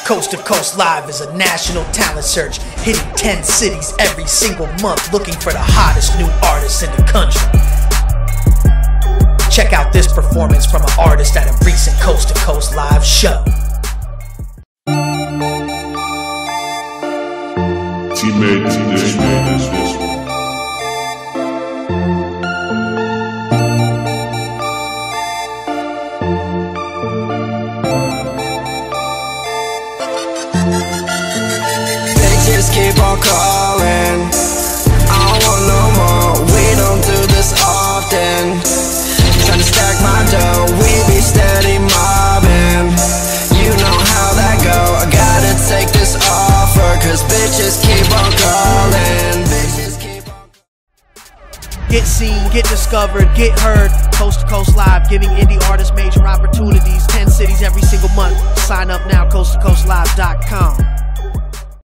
Coast to Coast Live is a national talent search, hitting 10 cities every single month, looking for the hottest new artists in the country. Check out this performance from an artist at a recent Coast to Coast Live show. Just keep on calling. I don't want no more. We don't do this often. Trying to stack my dough, we be steady mobbing. You know how that go. I gotta take this offer, cause bitches keep on calling. Bitches keep on. Get seen, get discovered, get heard. Coast to Coast Live, giving indie artists major opportunities. 10 cities every single month. Sign up now, coasttocoastlive.com.